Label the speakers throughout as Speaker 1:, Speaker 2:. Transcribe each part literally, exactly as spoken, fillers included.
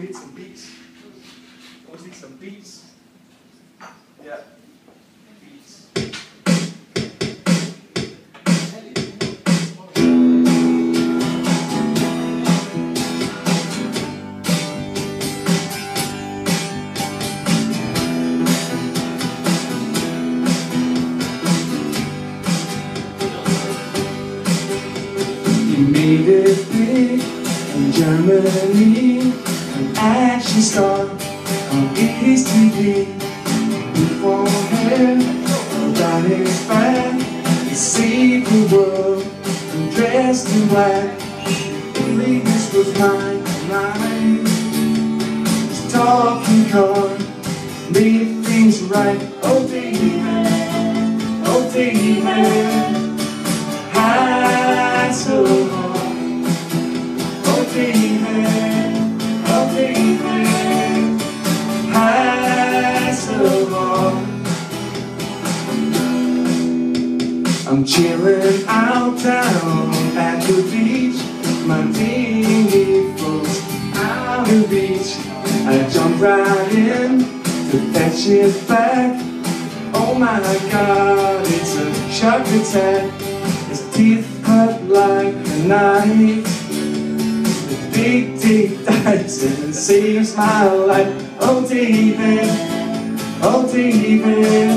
Speaker 1: need some beats. Always need some beats. Yeah. Beats.
Speaker 2: You made it big in Germany, an action star on East T V. Before him, on his back, he saved the world and dressed in black. This was my mind. His talking car made things right. Oh David, oh David, Hasselhoff. Oh David, oh David, Hasselhoff. I'm chilling out down at the beach. My dinghy floats out of reach. I jump right in to fetch it back. Oh my God, it's a shark attack. His teeth cut like a knife. The big dick dives and saves my life. Oh David, oh David,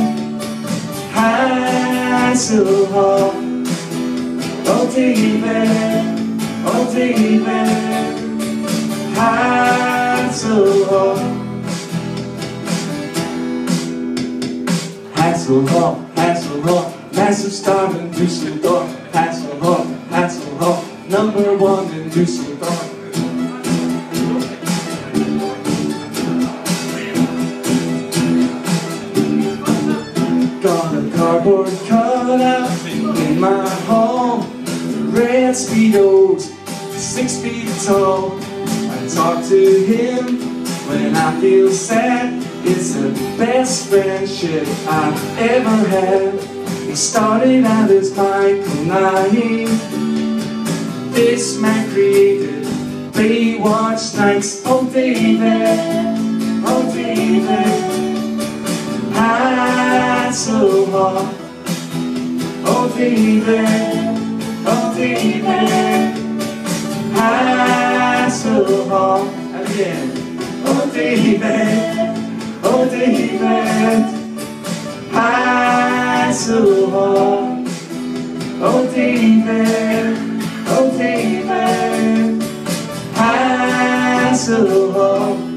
Speaker 2: Hasselhoff. Oh David, oh David, Hasselhoff. Hasselhoff, Hasselhoff, massive star in Düsseldorf. Hasselhoff, Hasselhoff, number one in Düsseldorf. Got a cardboard cutout in my hall. Red Speedos, six feet tall. I talk to him when I feel sad. It's the best friendship I've ever had. He started out as Michael Knight. This man created Baywatch Nights. Oh David, oh David, Hasselhoff. Oh David, oh David, Hasselhoff. Again. Oh David, oh David, Hasselhoff. Oh David, oh David, Hasselhoff.